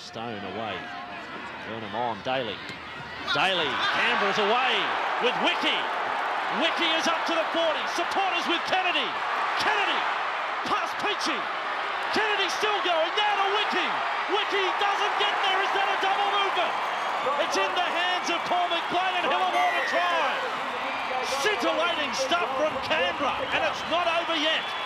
Stone away. Burnham on. Daly. Daly. Canberra's away with Wiki. Wiki is up to the 40. Supporters with Kennedy. Kennedy. Past Peachy. Kennedy still going. Now to Wiki. Wiki doesn't get there. Is that a double movement? It's in the hands of Paul McLean and Hillamore to try. Scintillating stuff from Canberra, and it's not over yet.